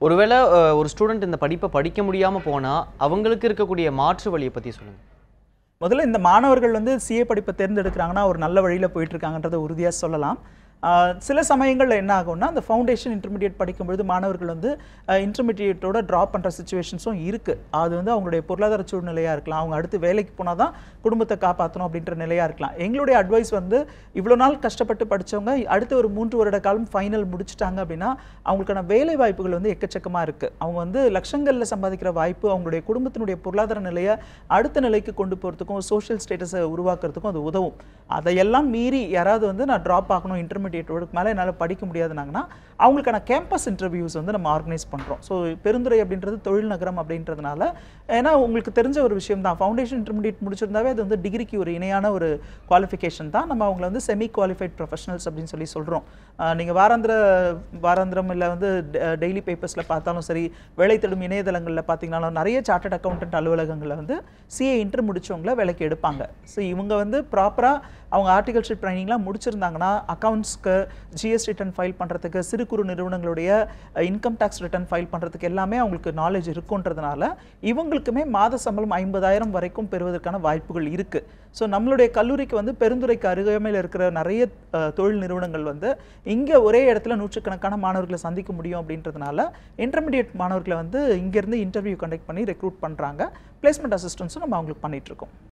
ஒருவேளை ஒரு ஸ்டூடெண்ட் இந்த படிப்பை படிக்க முடியாமல் போனால் அவங்களுக்கு இருக்கக்கூடிய மாற்று வழியை பற்றி சொல்லுங்கள். முதல்ல இந்த மாணவர்கள் வந்து சிஏ படிப்பை தேர்ந்தெடுக்கிறாங்கன்னா ஒரு நல்ல வழியில் போயிட்டு இருக்காங்கன்றதை உறுதியாக சொல்லலாம். சில சமயங்களில் என்ன ஆகும்னா அந்த ஃபவுண்டேஷன் இன்டர்மீடியட் படிக்கும்பொழுது மாணவர்கள் வந்து இன்டர்மீடியேட்டோட ட்ராப் பண்ணுற சுச்சுவேஷன்ஸும் இருக்குது. அது வந்து அவங்களுடைய பொருளாதார சூழ்நிலையாக இருக்கலாம், அவங்க அடுத்து வேலைக்கு போனால் தான் குடும்பத்தை காப்பாற்றணும் அப்படின்ற நிலையாக இருக்கலாம். எங்களுடைய அட்வைஸ் வந்து இவ்வளோ நாள் கஷ்டப்பட்டு படித்தவங்க அடுத்த ஒரு 3 வருட காலம் ஃபைனல் முடிச்சிட்டாங்க அப்படின்னா அவங்களுக்கான வேலை வாய்ப்புகள் வந்து எக்கச்சக்கமாக இருக்குது. அவங்க வந்து லட்சங்களில் சம்பாதிக்கிற வாய்ப்பு அவங்களுடைய குடும்பத்தினுடைய பொருளாதார நிலையை அடுத்த நிலைக்கு கொண்டு போகிறதுக்கும் சோஷியல் ஸ்டேட்டஸை உருவாக்குறதுக்கும் அது உதவும். அதையெல்லாம் மீறி யாராவது வந்து நான் ட்ராப் ஆகணும் இன்டர்மீடியேட்டோடுக்கு மேலே என்னால் படிக்க முடியாதுனாங்கன்னா அவங்களுக்கான கேம்பஸ் இன்டர்வியூஸ் வந்து நம்ம ஆர்கனைஸ் பண்ணுறோம். ஸோ பெருந்துறை அப்படின்றது தொழில் நகரம் அப்படின்றதுனால, ஏன்னா உங்களுக்கு தெரிஞ்ச ஒரு விஷயம் தான், ஃபவுண்டேஷன் இன்டர்மீடியேட் முடிச்சிருந்தாவே அது வந்து டிகிரிக்கு ஒரு இணையான ஒரு குவாலிஃபிகேஷன் தான். நம்ம அவங்களை வந்து செமி குவாலிஃபைட் ப்ரொஃபஷனல்ஸ் அப்படின்னு சொல்லி சொல்கிறோம். நீங்கள் வாராந்திரம் இல்லை வந்து டெய்லி பேப்பர்ஸில் பார்த்தாலும் சரி, வேலை தேடும் இணையதளங்களில் பார்த்தீங்கன்னாலும் நிறைய சார்ட்டர்ட் அக்கௌண்டன்ட் அலுவலகங்களில் வந்து சிஏ இன்டர் முடிச்சவங்களை வேலைக்கு எடுப்பாங்க. ஸோ இவங்க வந்து ப்ராப்பராக அவங்க ஆர்டிகல்ஷிப் ட்ரைனிங்லாம் முடிச்சிருந்தாங்கன்னா அக்கௌண்ட்ஸ்க்கு, ஜிஎஸ்டி ரிட்டர்ன் ஃபைல் பண்ணுறதுக்கு, சிறு குறு நிறுவனங்களுடைய இன்கம் டேக்ஸ் ரிட்டர்ன் ஃபைல் பண்ணுறதுக்கு எல்லாமே அவங்களுக்கு நாலேஜ் இருக்குன்றதுனால இவங்களுக்குமே மாத சம்பளம் 50,000 வரைக்கும் பெறுவதற்கான வாய்ப்புகள் இருக்குது. ஸோ நம்மளுடைய கல்லூரிக்கு வந்து பெருந்துறைக்கு அருகாமையில் இருக்கிற நிறைய தொழில் நிறுவனங்கள் வந்து இங்கே ஒரே இடத்துல நூற்றுக்கணக்கான மாணவர்களை சந்திக்க முடியும் அப்படின்றதுனால இன்டர்மீடியட் மாணவர்களை வந்து இங்கேருந்து இன்டர்வியூ கண்டக்ட் பண்ணி ரெக்ரூட் பண்ணுறாங்க. பிளேஸ்மெண்ட் அசிஸ்டன்ஸும் நம்ம அவங்களுக்கு பண்ணிகிட்ருக்கோம்.